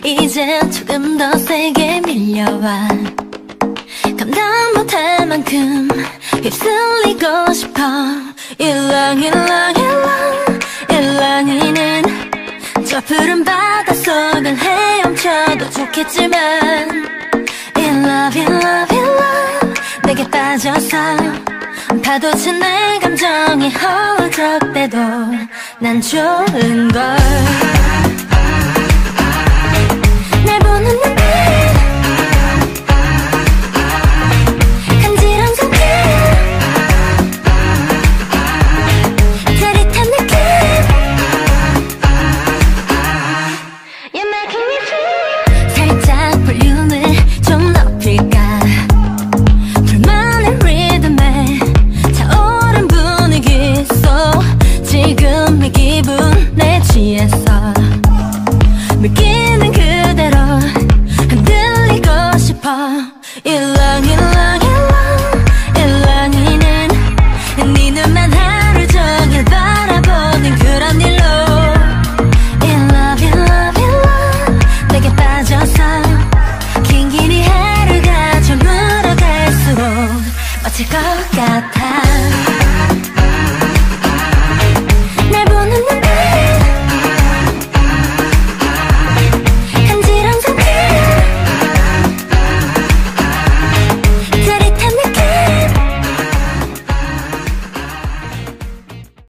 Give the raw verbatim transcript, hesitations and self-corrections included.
이젠 조금 더 세게 밀려와. 감당 못할 만큼 휩쓸리고 싶어. 일랑일랑 일랑 일랑이는 저 푸른 바닷속을 헤엄쳐도 좋겠지만 In love, in love, in love 내게 빠져서 파도친 내 감정이 허우적대도 난 좋은걸. 날 보는 눈